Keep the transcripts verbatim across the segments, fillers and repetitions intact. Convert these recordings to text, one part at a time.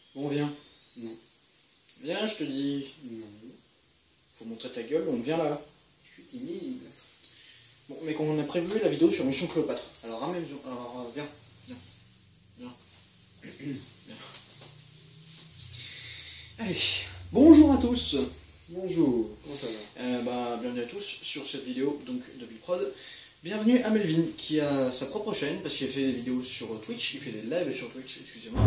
Bon, viens. Non. Viens, je te dis. Non. Faut montrer ta gueule, donc viens là. Je suis timide. Bon, mais qu'on a prévu la vidéo sur Mission Cléopâtre. Alors, ramène, alors, euh, viens. Viens. Viens. Viens. Allez. Bonjour à tous. Bonjour. Comment ça va? Euh, bah, bienvenue à tous sur cette vidéo donc de Billprod. Bienvenue à Melvin qui a sa propre chaîne parce qu'il fait des vidéos sur Twitch, il fait des lives sur Twitch, excusez-moi.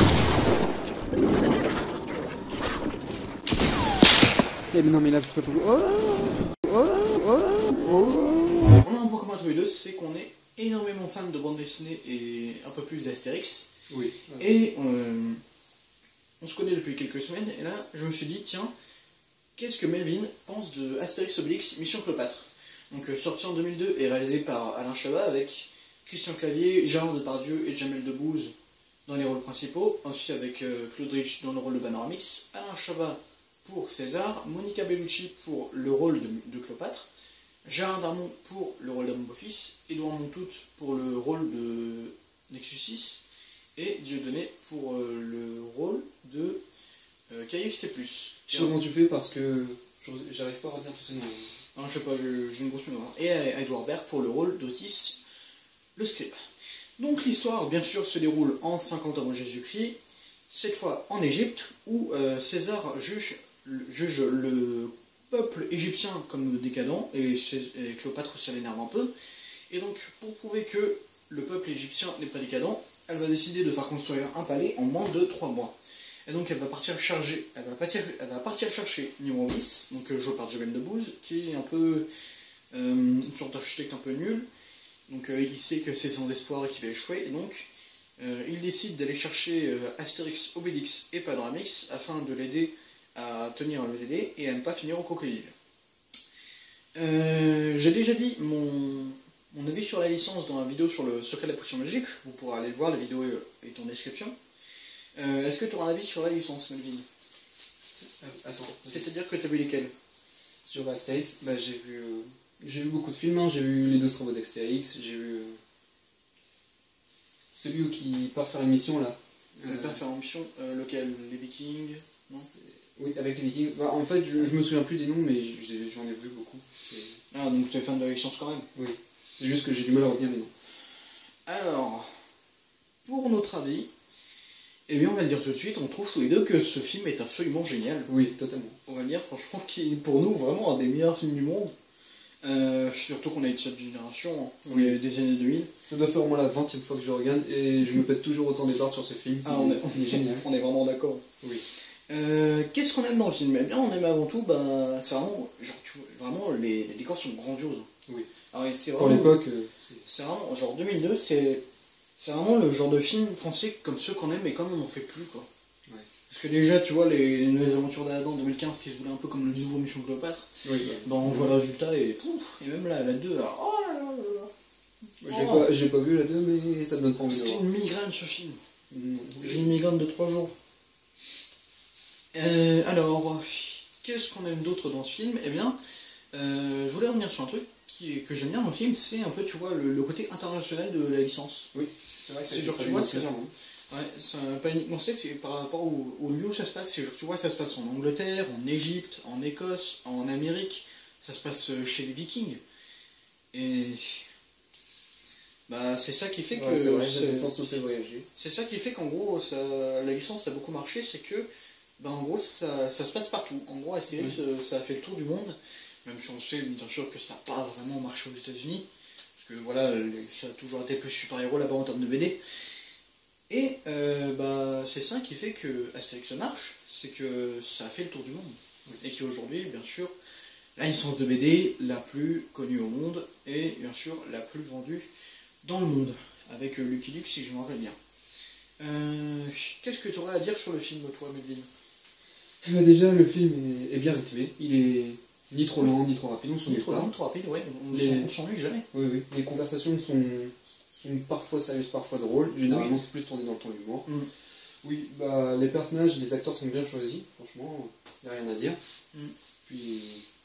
Eh mais non mais là c'est pas pour... Oh oh oh oh. On a un point commun tous les deux, c'est qu'on est énormément fans de bande dessinée et un peu plus d'Astérix. Oui. Et euh, on se connaît depuis quelques semaines et là je me suis dit tiens, qu'est-ce que Melvin pense de Astérix Obélix Mission Cléopâtre? Donc euh, sorti en deux mille deux et réalisé par Alain Chabat avec Christian Clavier, Gérard Depardieu et Jamel Debbouze dans les rôles principaux, ainsi avec euh, Claude Rich dans le rôle de Panoramix, Alain Chabat pour César, Monica Bellucci pour le rôle de, de Cléopâtre, Gérard Darmon pour le rôle d'Amon Beaufils, Édouard Montout pour le rôle de Nexus six et Dieudonné pour euh, le rôle de euh, Caius C plus. Je sais comment tu fais parce que j'arrive pas à retenir tous ces noms. Non, je sais pas, j'ai une grosse mémoire. Et à Edouard Baird pour le rôle d'Otis le scribe. Donc l'histoire, bien sûr, se déroule en cinquante avant Jésus-Christ, cette fois en Égypte, où euh, César juge, juge le peuple égyptien comme décadent, et, et Cléopâtre ça l'énerve un peu. Et donc, pour prouver que le peuple égyptien n'est pas décadent, elle va décider de faire construire un palais en moins de trois mois. Et donc elle va partir charger, elle va partir, elle va partir chercher Numéro-Dix, donc euh, joué par Jamel Debbouze, qui est un peu euh, une sorte d'architecte un peu nul. Donc euh, il sait que c'est sans espoir et qu'il va échouer, et donc euh, il décide d'aller chercher euh, Astérix, Obélix et Panoramix afin de l'aider à tenir le délai et à ne pas finir au crocodile. Euh, J'ai déjà dit mon, mon avis sur la licence dans la vidéo sur le secret de la potion magique, vous pourrez aller le voir, la vidéo est en description. Euh, Est-ce que tu auras un avis sur la licence, Melvin? euh, C'est-à-dire que tu as vu lesquels? Sur Astérix, bah, j'ai vu, euh, j'ai vu beaucoup de films, hein. J'ai vu les deux travaux d'Astérix, j'ai vu euh, celui qui part faire une mission là. Il euh, part faire une mission, euh, lequel? Les Vikings? Non? Oui, avec les Vikings. Bah, en fait, je, je me souviens plus des noms, mais j'en ai vu beaucoup. Ah, donc tu es fan de la licence quand même? Oui. C'est juste que j'ai du mal à retenir les noms. Alors, pour notre avis, eh bien, on va le dire tout de suite, on trouve tous les deux que ce film est absolument génial. Oui, totalement. On va le dire, franchement, qui est pour nous vraiment un des meilleurs films du monde. Euh, surtout qu'on est de cette génération, on oui. est des années deux mille. Ça doit faire au moins la vingtième fois que je regarde et je me pète toujours autant des barres sur ce film. Ah, on est, on est génial. On est vraiment d'accord. Oui. Euh, Qu'est-ce qu'on aime dans le film? Eh bien, on aime avant tout, bah, c'est vraiment, genre, tu vois, vraiment, les, les décors sont grandioses. Oui. Alors, vraiment, pour l'époque, euh, c'est vraiment, genre deux mille deux, c'est vraiment le genre de film français comme ceux qu'on aime, mais comme on n'en fait plus, quoi. Ouais. Parce que déjà, tu vois, les, les Nouvelles Aventures d'Adam deux mille quinze qui se voulaient un peu comme le nouveau Mission Cléopâtre, oui, bah, on voit le résultat et pouf, et même là, la deux, alors, oh là là là là. Je l'ai pas, j'ai pas vu la deux, mais ça me donne pas envie de C'était voir. une migraine ce film. Mmh. J'ai une migraine de trois jours. Euh, alors, qu'est-ce qu'on aime d'autre dans ce film? Eh bien, euh, je voulais revenir sur un truc qui, que j'aime bien dans le film, c'est un peu, tu vois, le, le côté international de la licence. Oui, c'est vrai que c'est genre, tu vois, c'est ouais, pas uniquement ça, c'est par rapport au, au lieu où ça se passe. C'est genre, tu vois, ça se passe en Angleterre, en Égypte, en Écosse, en Amérique. Ça se passe chez les Vikings. Et bah, c'est ça qui fait ouais, que c'est ça qui fait qu'en gros, ça, la licence a beaucoup marché, c'est que bah, en gros, ça, ça se passe partout. En gros, Astérix, oui. ça, ça a fait le tour du monde, même si on sait bien sûr que ça n'a pas vraiment marché aux États-Unis, parce que voilà, ça a toujours été plus super-héros là-bas en termes de B D. Et euh, bah, c'est ça qui fait que Astérix marche, c'est que ça a fait le tour du monde. Oui. Et qui aujourd'hui, bien sûr, la licence de B D la plus connue au monde et bien sûr la plus vendue dans le monde, avec euh, Lucky Luke si je me rappelle bien. Euh, Qu'est-ce que tu aurais à dire sur le film, toi, Melvin? Bah déjà, le film est, est bien rythmé, il est ni trop lent, ni trop rapide, on s'ennuie pas. Ni trop lent, trop rapide, ouais, on Les... s'ennuie jamais. Oui, oui, les conversations sont, sont parfois sérieuses, parfois drôles, généralement oui. C'est plus tourné dans le ton de l'humour. Mm. Oui, bah les personnages, les acteurs sont bien choisis, franchement, il n'y a rien à dire. Mm. Puis,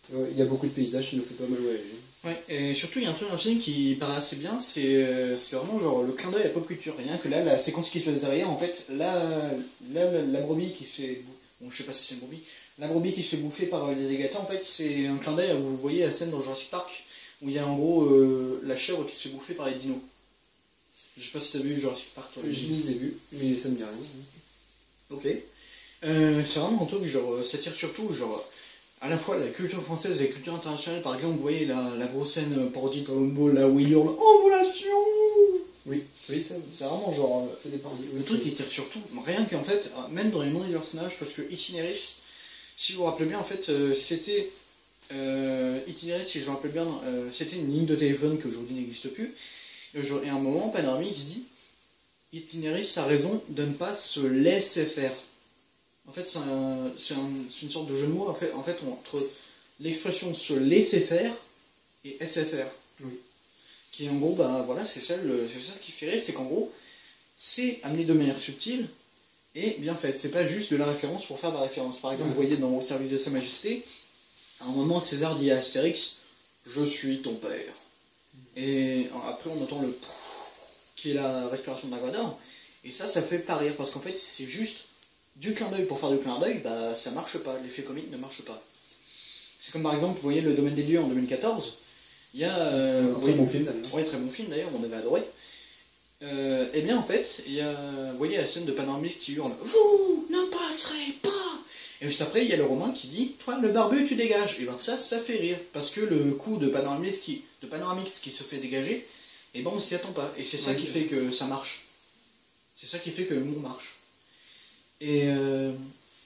Ouais, il y a beaucoup de paysages qui nous fait pas mal voyager. Ouais, et surtout il y a un truc dans le film qui paraît assez bien, c'est euh, c'est vraiment genre le clin d'œil à pop culture. Rien que là, la séquence qui se passe derrière, en fait, là, là la, la brebis qui se fait. Bon, je sais pas si c'est une brebis. La brebis qui se fait bouffer par euh, les alligators, en fait, c'est un clin d'œil à, vous voyez la scène dans Jurassic Park, où il y a en gros euh, la chèvre qui se fait bouffer par les dinos. Je sais pas si t'as vu Jurassic Park, toi. Je les ai vus, mais ça me dit rien. Ok. Euh, c'est vraiment un truc, genre, ça tire surtout, genre. À la fois la culture française et la culture internationale, par exemple, vous voyez la, la grosse scène parodie de Dragon Ball, là où il hurle Ovulation. Oui, oui, ça, c'est vraiment genre. Ça dépend. Oui, le truc qui tire surtout, rien qu'en fait, même dans les noms des personnages, parce que Itinéris, si vous vous rappelez bien, en fait, euh, c'était. Euh, Itinéris, si je me rappelle bien, euh, c'était une ligne de téléphone qui aujourd'hui n'existe plus. Et à un moment, Panoramix dit Itinéris a raison de ne pas se laisser faire. En fait, c'est un, un, une sorte de jeu de mots en fait, en fait entre l'expression se laisser faire et S F R. Oui. Qui en gros, bah voilà, c'est ça, le, ça qui fait rire, c'est qu'en gros, c'est amené de manière subtile et bien faite. C'est pas juste de la référence pour faire de la référence. Par exemple, ouais. Vous voyez dans Au service de Sa Majesté, à un moment, César dit à Astérix je suis ton père. Et après, on entend le qui est la respiration de Dark et ça, ça fait pas rire parce qu'en fait, c'est juste du clin d'œil pour faire du clin d'œil, bah ça marche pas, l'effet comique ne marche pas. C'est comme par exemple, vous voyez Le Domaine des Dieux en deux mille quatorze, il y a... Euh, un très oui, bon film d'ailleurs. Oui, très bon film d'ailleurs, on avait adoré. Euh, et bien en fait, il y a, vous voyez la scène de Panoramix qui hurle « Vous ne passerez pas !» Et juste après, il y a le Romain qui dit « Toi, le barbu, tu dégages !» Et bien ça, ça fait rire, parce que le coup de Panoramix qui, de Panoramix qui se fait dégager, et ben on s'y attend pas. Et c'est ça ouais, qui fait que ça marche. C'est ça qui fait que le mot marche. Et euh,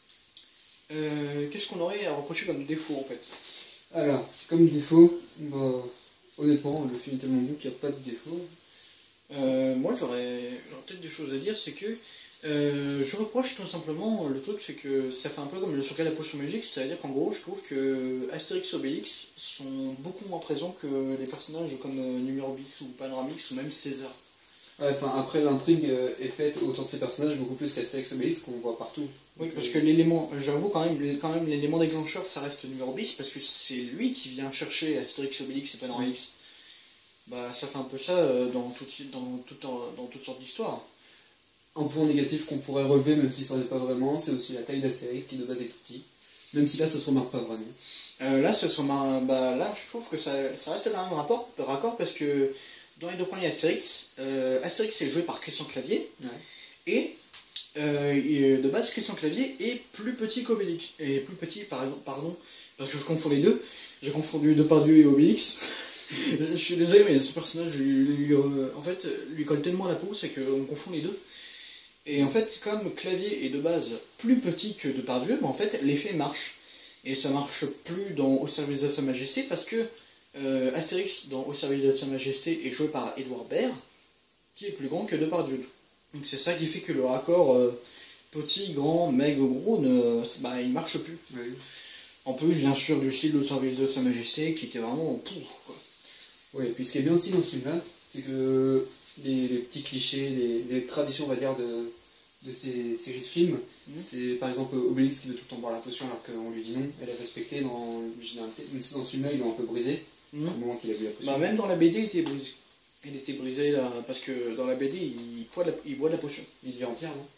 euh, qu'est-ce qu'on aurait à reprocher comme défaut en fait? Alors, comme défaut, bah, honnêtement, le film est tellement bon qu'il n'y a pas de défaut. Euh, moi j'aurais peut-être des choses à dire, c'est que euh, je reproche tout simplement le truc, c'est que ça fait un peu comme le Secret de la Potion Magique, c'est-à-dire qu'en gros je trouve que Astérix et Obélix sont beaucoup moins présents que les personnages comme euh, Numérobis ou Panoramix ou même César. Ouais, enfin, après, l'intrigue est faite autour de ces personnages beaucoup plus qu'Astérix et Obélix qu'on voit partout. Oui, donc, parce euh... que l'élément, j'avoue quand même, quand même l'élément déclencheur, ça reste Numérobis, parce que c'est lui qui vient chercher Astérix, Obélix et Panoramix. Bah, ça fait un peu ça euh, dans, tout, dans, tout, dans toutes sortes d'histoires. Un point négatif qu'on pourrait relever, même si ça n'en est pas vraiment, c'est aussi la taille d'Astérix qui de base est tout petit. Même si là, ça se remarque pas vraiment. Euh, là, ça se remarque, bah, là, je trouve que ça, ça reste quand même un rapport, de raccord, parce que dans les deux premiers Astérix, euh, Astérix est joué par Christian Clavier, ouais. et, euh, et de base, Christian Clavier est plus petit qu'Obélix. Et plus petit, pardon, pardon, parce que je confonds les deux, j'ai confondu Depardieu et Obélix. Je suis désolé, mais ce personnage, lui, lui, euh, en fait, lui colle tellement à la peau, c'est qu'on confond les deux. Et en fait, comme Clavier est de base plus petit que Depardieu, bah en fait, l'effet marche. Et ça marche plus dans Au service de Sa Majesté, parce que Euh, Astérix dans Au service de Sa Majesté est joué par Edouard Baird, qui est plus grand que Depardieu. Donc c'est ça qui fait que le raccord euh, petit, grand, maigre, gros, ne, bah, il marche plus. Oui. En plus, bien sûr, du style Au service de Sa Majesté, qui était vraiment pouf, quoi. Oui, et puis ce qui est bien aussi dans ce film-là, c'est que les, les petits clichés, les, les traditions, on va dire, de, de ces séries de films, mmh. c'est par exemple Obélix qui veut tout le temps boire la potion alors qu'on lui dit non, elle est respectée dans l'originalité. Dans ce film-là, ils l'ont un peu brisé. Mmh. Au moment qu'il a vu la potion. Bah, même dans la B D, il était brisé. Il était brisé là, parce que dans la B D, il, boit de la, il boit de la potion. Il devient en pierre, non?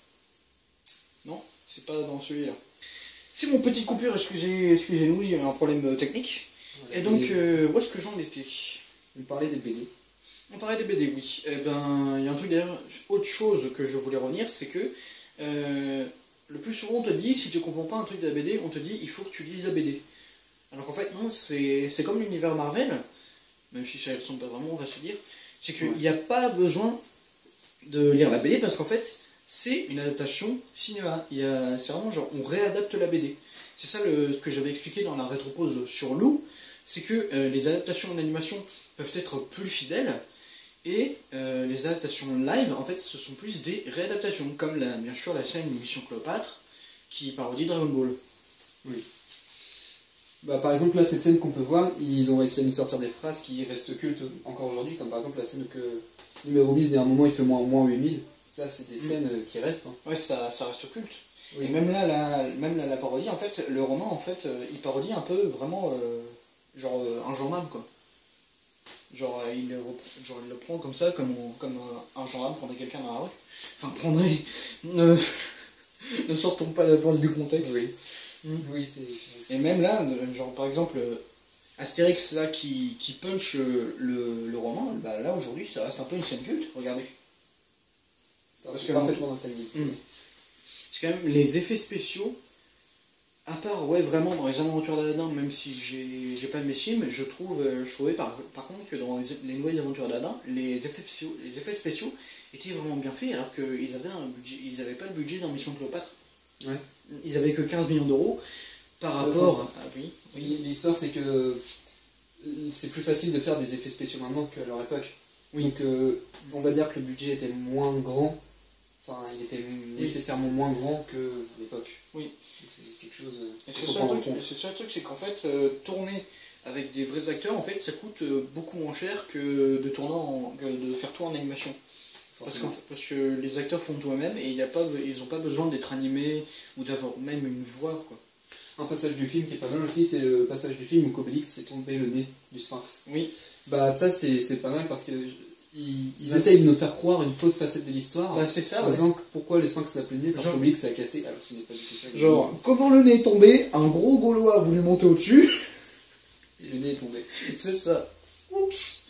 Non, c'est pas dans celui-là. C'est mon petite coupure, excusez, excusez-nous, il y a un problème technique. Ouais, et donc, euh, où est-ce que j'en étais? On parlait des B D. On parlait des B D, oui. Eh ben, il y a un truc d'ailleurs, autre chose que je voulais revenir, c'est que euh, le plus souvent on te dit, si tu comprends pas un truc de la B D, on te dit, il faut que tu lises la B D. Alors qu'en fait, non, c'est comme l'univers Marvel, même si ça ne ressemble pas vraiment, on va se dire, c'est qu'il n'y a pas besoin de lire la B D, parce qu'en fait, c'est une adaptation cinéma. C'est vraiment genre, on réadapte la B D. C'est ça le, que j'avais expliqué dans la rétropause sur Lou, c'est que euh, les adaptations en animation peuvent être plus fidèles, et euh, les adaptations live, en fait, ce sont plus des réadaptations, comme la, bien sûr la scène Mission Cléopâtre, qui parodie Dragon Ball. Oui. Bah, par exemple, là, cette scène qu'on peut voir, ils ont essayé de nous sortir des phrases qui restent cultes encore aujourd'hui, comme par exemple la scène que Numérobis, à un moment, il fait moins, moins huit mille. Ça, c'est des scènes mmh. qui restent. Hein. Ouais, ça, ça reste culte. Oui. Et même là, la, même là, la parodie, en fait, le roman, en fait, euh, il parodie un peu vraiment euh, Genre euh, un gendarme, quoi. Genre, euh, il, le repr- genre, il le prend comme ça, comme, on- comme euh, un gendarme prendrait quelqu'un dans la rue. Enfin, prendrait... Ne, ne sortons pas la force du contexte. Oui, Mm. oui c'est... Et même là, euh, genre par exemple, euh, Astérix là qui, qui punch euh, le, le roman, bah là aujourd'hui ça reste un peu une scène culte, regardez. Parce que que parfaitement dans le timing. Mm. C'est quand même les effets spéciaux, à part ouais vraiment dans les aventures d'Aladin, même si j'ai j'ai pas aimé ce film, je trouve, euh, je trouvais par, par contre que dans les, les nouvelles aventures d'Aladin, les effets spéciaux, les effets spéciaux étaient vraiment bien faits alors qu'ils avaient un budget, ils avaient pas le budget dans Mission Cléopâtre. Ouais. Ils avaient que quinze millions d'euros par rapport à... Oui, oui. L'histoire, c'est que c'est plus facile de faire des effets spéciaux maintenant qu'à leur époque. Oui. Donc, euh, on va dire que le budget était moins grand. Enfin, il était nécessairement moins grand que à l'époque. Oui. Donc, c'est quelque chose. Et qu'il c'est faut ça, le prendre en truc, compte. c'est ça le truc, c'est qu'en fait, euh, tourner avec des vrais acteurs, en fait, ça coûte euh, beaucoup moins cher que de, tourner en, que de faire tout en animation. Parce, qu'en fait, parce que les acteurs font tout eux-mêmes et il y a pas, ils n'ont pas besoin d'être animés ou d'avoir même une voix, quoi. Un passage du film qui est pas mal aussi, c'est le passage du film où Obélix fait tomber le nez du sphinx. Oui. Bah, ça, c'est c'est pas mal parce que ils, ils Bah, essayent de nous faire croire une fausse facette de l'histoire. Bah, c'est ça, En ouais. disant que pourquoi le sphinx n'a plus de nez, parce Genre- qu'Obélix a cassé, alors que ce n'est pas du tout ça. Genre, comment le nez est tombé, un gros Gaulois a voulu monter au-dessus. Et le nez est tombé. C'est ça. Oups.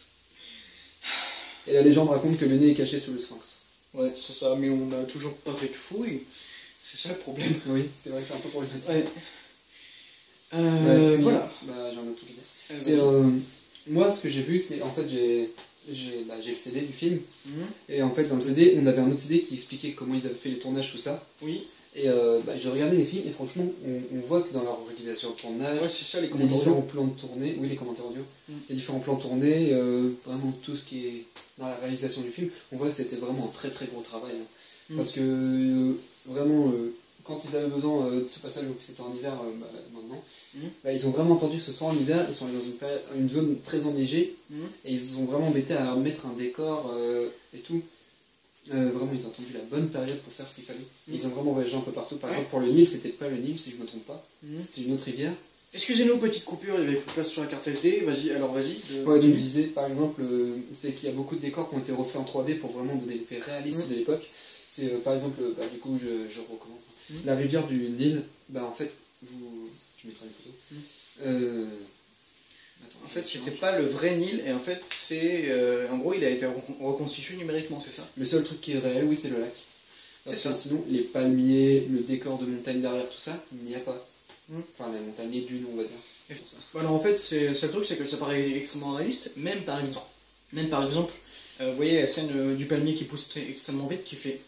Et la légende raconte que le nez est caché sous le sphinx. Ouais, c'est ça, mais on n'a toujours pas fait de fouille. C'est ça le problème. Oui, c'est vrai que c'est un peu problématique. Ouais. Ouais, Euh, puis, voilà. Bah, j'ai un autre truc à dire. Euh, C'est, vas-y. euh, moi, ce que j'ai vu, c'est en fait, j'ai j'ai bah, j'ai le C D du film. Mhm. Et en fait, dans le C D, on avait un autre C D qui expliquait comment ils avaient fait les tournages, tout ça. Oui. Et euh, bah, j'ai regardé les films, et franchement, on, on voit que dans leur organisation de tournage, Ouais, c'est ça, les les commentaires. différents plans de tournée, oui, les commentaires audio, Mm. les différents plans tournés, euh, vraiment tout ce qui est dans la réalisation du film, on voit que c'était vraiment un très très gros travail. Hein. Mm. Parce que euh, vraiment, euh, quand ils avaient besoin euh, de ce passage, où c'était en hiver euh, bah, maintenant, Mm. bah, ils ont vraiment entendu que ce soit en hiver, ils sont allés dans une, péri- une zone très enneigée, Mhm. et ils se sont vraiment embêtés à mettre un décor euh, et tout. Euh, vraiment, ils ont attendu la bonne période pour faire ce qu'il fallait. Mm. Ils ont vraiment voyagé un peu partout. Par Ouais. exemple, pour le Nil, c'était pas le Nil, si je me trompe pas. Mhm. C'était une autre rivière. Excusez-nous, petite coupure, il y avait plus de place sur la carte S D. Vas-y, alors vas-y. de- Ouais, donc je disais, par exemple, euh, c'est qu'il y a beaucoup de décors qui ont été refaits en trois D pour vraiment donner l'effet réaliste Mm. de l'époque. C'est euh, par exemple, euh, bah, du coup, je, je recommande. Mm. La rivière du Nil, bah en fait, vous. Je mettrai une photo. Mm. Euh, attends, En je fait, vais c'était changer. pas le vrai Nil, et en fait, c'est. euh, en gros, il a été re- reconstitué numériquement, c'est ça? Le seul truc qui est réel, oui, c'est le lac. Parce C'est que ça. sinon, les palmiers, le décor de montagne derrière, tout ça, il n'y a pas. Mm. Enfin, les montagnes, les dunes, on va dire. Et- C'est pour ça. Alors en fait, c'est c'est le truc, c'est que ça paraît extrêmement réaliste, même par exemple. Même par exemple, euh, vous voyez la scène euh, du palmier qui pousse très- extrêmement vite, qui fait.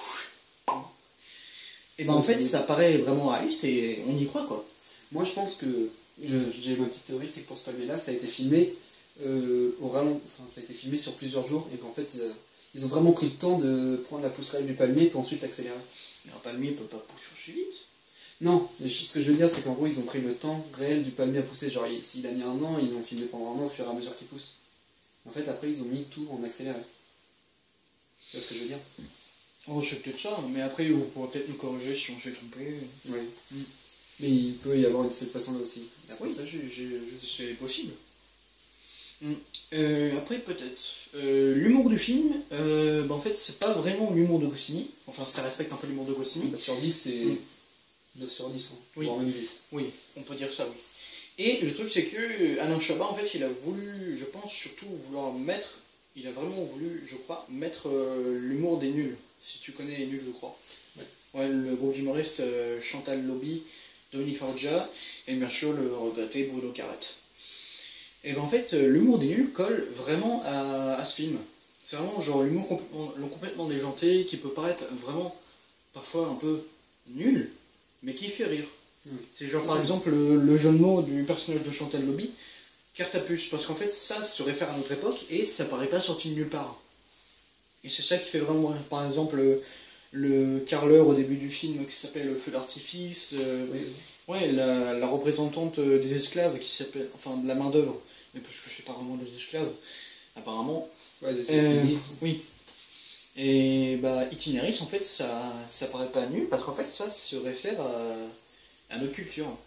Et ben en fait, ça paraît vraiment réaliste et on y croit, quoi. Moi, je pense que je- j'ai ma petite théorie, c'est que pour ce palmier-là, ça a été filmé euh, au ralenti, enfin, ça a été filmé sur plusieurs jours et qu'en fait, euh, ils ont vraiment pris le temps de prendre la pousseraille du palmier puis ensuite l'accélérer. Mais un palmier peut pas pousser aussi vite. Non, mais ce que je veux dire, c'est qu'en gros, ils ont pris le temps réel du palmier à pousser. Genre, il- s'il a mis un an, ils l'ont filmé pendant un an au fur et à mesure qu'il pousse. En fait, après, ils ont mis tout en accéléré. Tu vois ce que je veux dire? Oh, c'est peut-être ça, mais après, vous pourrez peut-être nous corriger si on s'est trompé. Oui. Mm. Mais il peut y avoir de cette façon-là aussi. Et après, Oui. ça, je, je, je- C'est possible. Mm. Euh, après, peut-être. Euh, l'humour du film, euh, bah, en fait, c'est pas vraiment l'humour de Goscinny. Enfin, ça respecte un peu l'humour de Goscinny. neuf sur dix, c'est Mm. neuf sur dix, hein. Oui. Voire même dix. Oui, on peut dire ça, oui. Et le truc, c'est que Alain Chabat, en fait, il a voulu, je pense, surtout vouloir mettre, il a vraiment voulu, je crois, mettre euh, l'humour des nuls. Si tu connais les nuls, je crois. Ouais. Ouais, le groupe d'humoristes euh, Chantal Lobby, Dominique Farrugia, et bien sûr le regretté Bruno Carrette. Et ben en fait, euh, l'humour des nuls colle vraiment à, à ce film. C'est vraiment genre l'humour complètement, le complètement déjanté, qui peut paraître vraiment, parfois un peu nul, mais qui fait rire. Oui. C'est genre par exemple le, le jeu de mots du personnage de Chantal Lobby, carte à puce, parce qu'en fait ça se réfère à notre époque et ça paraît pas sorti de nulle part. Et c'est ça qui fait vraiment rire. Par exemple le, le carreleur au début du film qui s'appelle Feu d'artifice, euh, Oui. ouais, la, la représentante des esclaves qui s'appelle, enfin de la main d'œuvre, mais parce que c'est pas vraiment des esclaves, apparemment. Ouais, des Euh, Cécile. oui. Et bah Itinéris en fait ça, ça paraît pas nul parce qu'en fait ça se réfère à, à notre culture.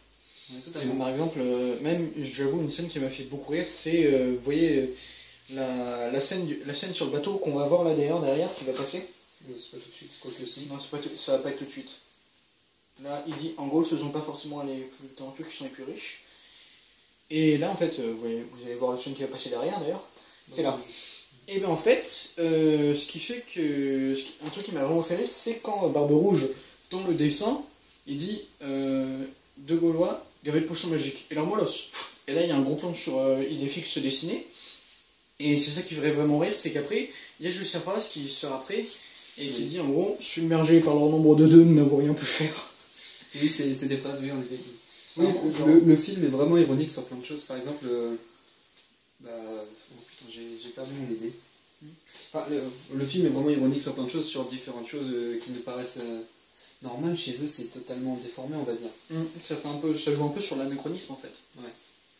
Ouais, totalement. Par exemple, euh, même, j'avoue, une scène qui m'a fait beaucoup rire, c'est, euh, vous voyez, euh, la, la, scène du- la scène sur le bateau qu'on va voir là d'ailleurs, derrière, qui va passer. Non, c'est pas tout de suite, quoique aussi. Non, c'est pas tout- ça va pas être tout de suite. Là, il dit, en gros, ce sont pas forcément les plus talentueux qui sont les plus riches. Et là, en fait, euh, vous, voyez, vous allez voir le son qui va passer derrière d'ailleurs. C'est là. Et bien en fait, euh, ce qui fait que... ce qui- un truc qui m'a vraiment fait rire, c'est quand Barbe Rouge, dans le dessin, il dit euh, De Gaulois, gavet de potion magique. Et là, moi, là, et là, il y a un gros plan sur euh, Idéfix se dessiner. Et c'est ça qui ferait vraiment rire, c'est qu'après, il y a Lucien Paz qui sort après, et qui dit en gros, submergés par leur nombre de deux, nous n'avons rien pu faire. Oui, c'est c'est des phrases, oui, en effet. C'est Oui, un- le, genre- le- le film est vraiment ironique sur plein de choses. Par exemple, euh, bah, oh putain, j'ai j'ai perdu mon idée. Enfin, le, le film est vraiment ironique sur plein de choses, sur différentes choses euh, qui nous paraissent euh, normales. Chez eux, c'est totalement déformé, on va dire. Hum, ça, fait un peu, ça joue un peu sur l'anachronisme en fait. Ouais.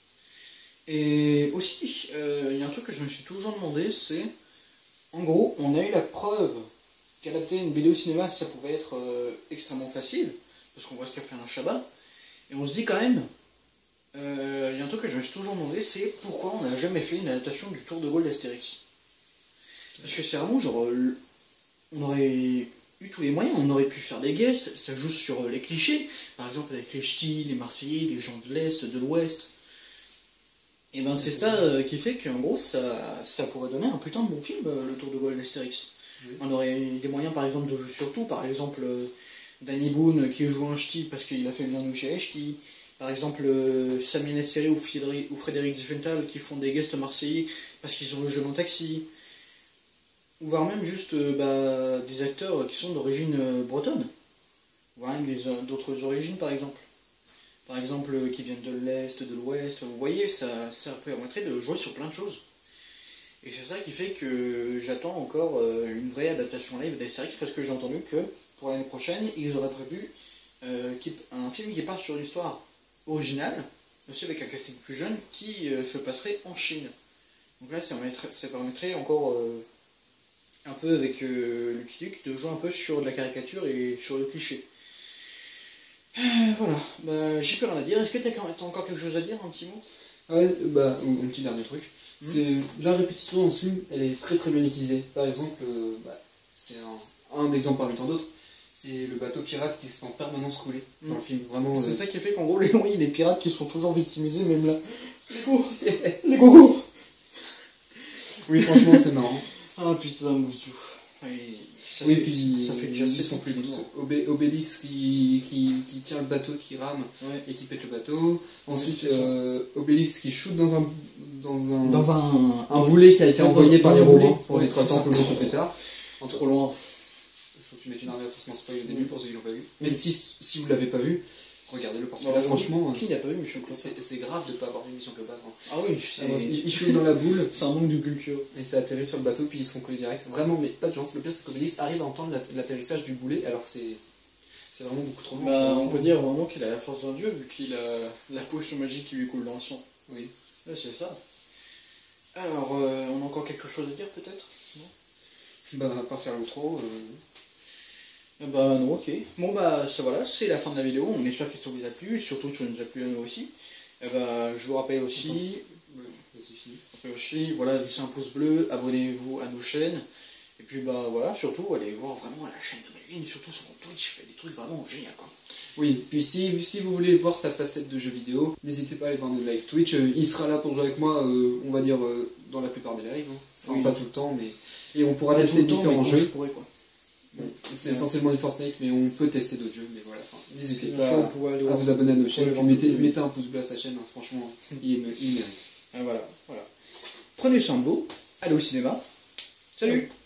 Et aussi, euh, il y a un truc que je me suis toujours demandé, c'est, en gros, on a eu la preuve qu'adapter une B D au cinéma, ça pouvait être euh, extrêmement facile, parce qu'on voit ce qu'a fait un Chabat, et on se dit quand même, euh, il y a un truc que je me suis toujours demandé, c'est pourquoi on n'a jamais fait une adaptation du Tour de Gaulle d'Astérix. Parce que c'est vraiment genre, euh, on aurait eu tous les moyens, on aurait pu faire des guests, ça joue sur euh, les clichés, par exemple avec les ch'tis, les Marseillais, les gens de l'Est, de l'Ouest. Et ben c'est ça euh, qui fait qu'en gros ça, ça pourrait donner un putain de bon film, euh, le Tour de Gaulle d'Astérix. Oui. On aurait eu des moyens par exemple de jouer sur tout, par exemple euh, Danny Boone qui joue un ch'ti parce qu'il a fait bien nous chez les ch'tis, par exemple euh, Sami Nasseri ou Frédéric, ou Frédéric Diffenthal qui font des guests marseillais parce qu'ils ont le jeu en taxi, ou voire même juste euh, bah, des acteurs qui sont d'origine euh, bretonne, voire même des- euh, d'autres origines par exemple. Par exemple, euh, qui viennent de l'Est, de l'Ouest, vous voyez, ça, ça permettrait de jouer sur plein de choses. Et c'est ça qui fait que j'attends encore euh, une vraie adaptation live d'Astérix, parce que j'ai entendu que pour l'année prochaine, ils auraient prévu euh, qui- un film qui part sur l'histoire originale, aussi avec un casting plus jeune, qui euh, se passerait en Chine. Donc là, ça permettrait, ça permettrait encore euh, un peu avec euh, Lucky Luke de jouer un peu sur de la caricature et sur le cliché. Euh, voilà, bah, j'ai plus rien à dire. Est-ce que t'as t'as encore quelque chose à dire, un petit mot? Ouais, bah, un un petit dernier truc. Mhm. C'est la répétition dans ce film, elle est très très bien utilisée. Par exemple, euh, bah, c'est un, un exemple parmi tant d'autres. C'est le bateau pirate qui se fait en permanence couler dans Mhm. le film. Vraiment. C'est euh, ça qui fait qu'en gros, les, oui, les pirates qui sont toujours victimisés, même là. Les go Les gogos Oui, franchement, c'est marrant. Ah putain, Moustou. Ça Oui, fait, puis ça fait déjà ils six sont ans plus qu'il est mort. Obé- Obélix qui, qui, qui tient le bateau, qui rame Ouais. et qui pète le bateau. Ensuite, c'est ça. euh, Obélix qui shoot dans un, dans un, Dans un... un boulet qui a été dans envoyé un- par dans les un boulet. Romains pour Ouais, détruire le c'est ça. temple beaucoup plus tard. En trop loin. Il faut que tu mettes une avertissement spoil au début pour ceux qui l'ont pas vu. Même si, si vous l'avez pas vu, regardez-le parce que là, franchement, Qui n'a pas vu Mission euh, Cléopâtre? c'est c'est grave de pas avoir vu Mission Cléopâtre. Hein. Ah oui, c'est... Il, il shoot dans la boule C'est un manque de culture. et ça atterrit sur le bateau puis ils se font coller direct. Vraiment, mais pas de chance. Le pire, c'est qu'Obélix arrive à entendre l'at- l'atterrissage du boulet alors que c'est c'est vraiment beaucoup trop loin. Bah, on peut dire vraiment qu'il a la force d'un dieu, vu qu'il a la potion magique qui lui coule dans le sang. Oui. Là, c'est ça. Alors, euh, on a encore quelque chose à dire, peut-être? Bah, pas faire l'outro. Euh... Eh bah non, ok. Bon bah ça voilà, c'est la fin de la vidéo, on espère que ça vous a plu, et surtout que ça nous a plu à nous aussi. Eh bah je vous rappelle aussi, Ouais, c'est fini. rappelle aussi, voilà, laissez un pouce bleu, abonnez-vous à nos chaînes, et puis bah voilà, surtout allez voir vraiment la chaîne de Melvin, surtout sur mon Twitch, il fait des trucs vraiment géniaux quoi. Oui, puis si, si vous voulez voir sa facette de jeu vidéo, n'hésitez pas à aller voir nos live Twitch. Euh, il sera là pour jouer avec moi, euh, on va dire, euh, dans la plupart des lives. Hein. Enfin, Oui. pas tout le temps, mais. Et on pourra Pas tester tout le temps, différents mais quand jeux. je pourrais, quoi. Bon, c'est essentiellement du Fortnite, mais on peut tester d'autres jeux, mais voilà. Enfin, n'hésitez Bien pas sûr, à, on pourrait aller à voir- vous abonner à nos chaînes, aller puis voir mettez, d'autres mettez un pouce bleu à sa chaîne, hein. Franchement, il, il mérite. Ah, voilà, voilà. Prenez soin de vous, allez au cinéma, salut.